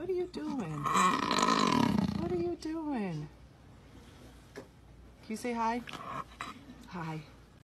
What are you doing? What are you doing? Can you say hi? Hi.